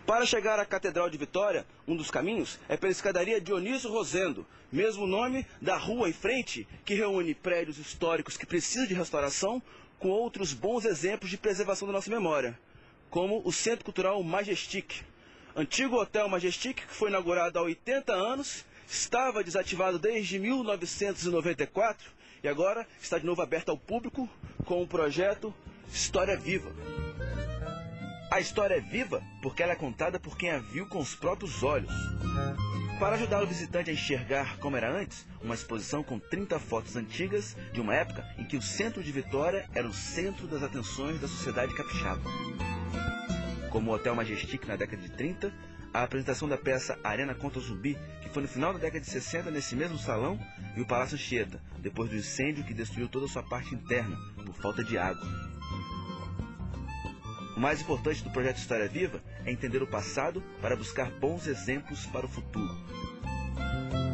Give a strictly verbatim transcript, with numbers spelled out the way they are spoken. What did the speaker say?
Para chegar à Catedral de Vitória, um dos caminhos é pela escadaria Dionísio Rosendo, mesmo nome da rua em frente, que reúne prédios históricos que precisam de restauração com outros bons exemplos de preservação da nossa memória, como o Centro Cultural Majestic. Antigo Hotel Majestic, que foi inaugurado há oitenta anos, estava desativado desde mil novecentos e noventa e quatro e agora está de novo aberto ao público com o projeto História Viva. A história é viva porque ela é contada por quem a viu com os próprios olhos. Para ajudar o visitante a enxergar como era antes, uma exposição com trinta fotos antigas de uma época em que o centro de Vitória era o centro das atenções da sociedade capixaba. Como o Hotel Majestic na década de trinta, a apresentação da peça Arena contra o Zumbi, que foi no final da década de sessenta nesse mesmo salão, e o Palácio Anchieta, depois do incêndio que destruiu toda a sua parte interna, por falta de água. O mais importante do projeto História Viva é entender o passado para buscar bons exemplos para o futuro.